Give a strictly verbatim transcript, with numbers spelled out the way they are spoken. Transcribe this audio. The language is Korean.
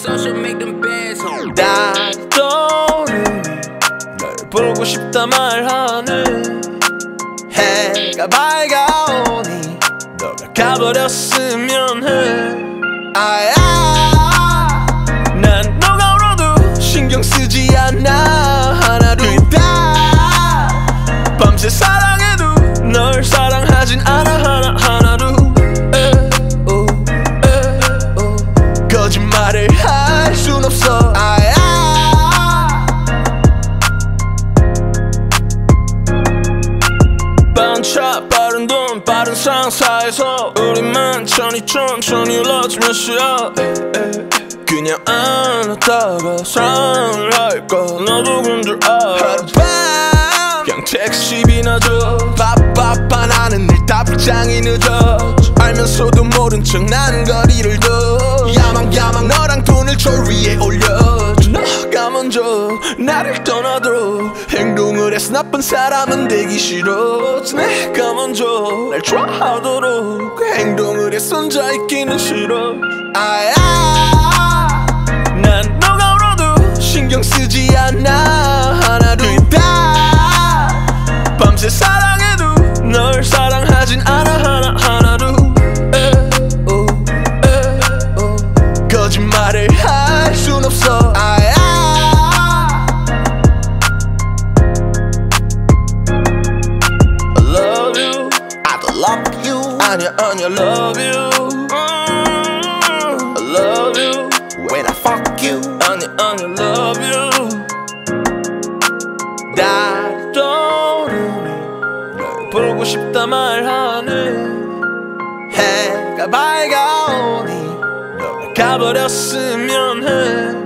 social, make them bands home. 날 떠오르니 널 보고 싶다 말하는 해가 밝아오니 너가 가버렸으면 해. 아야, 난 너가 울어도 신경 쓰지 않아. 하나도 다 밤새 사랑해도 널 사랑하진 않아. 하나 하나도 에, 오, 에, 오. 거짓말을 할 순 없어. 아야, 반차 빠른 돈 빠른 상사에서 우리만 천천히 천천히 올라지 몇 시야. 그냥 안았다가 사랑을 할까. 너도 그런 줄 알아. 하룻밤 그냥 택시비나 줘. 바빠빠 나는 늘 답장이 늦어. 알면서도 모른 척 나는 거리를 둬. 야망야망 너랑 돈을 저 위에 올려줘. 너가 먼저 나를 떠나도 행동을 해서 나쁜 사람은 되기 싫어. 내가 먼저 날 좋아하도록 그 행동을 해서 혼자 있기는 싫어. 아야, 난 너가 울어도 신경 쓰지 않아. 하나도 다 밤새 사랑해도 널 사랑하진 않아. 하나 하나도 에, 오, 에, 오. 거짓말을 할 순 없어. 아야, I love you, I don't love you. 아니야 아니야 love you. I love you when I fuck you. 아니야 아니야 love you. 날 떠오르니 널 보고 싶다 말하는 해가 밝아오니 너가 가버렸으면 해.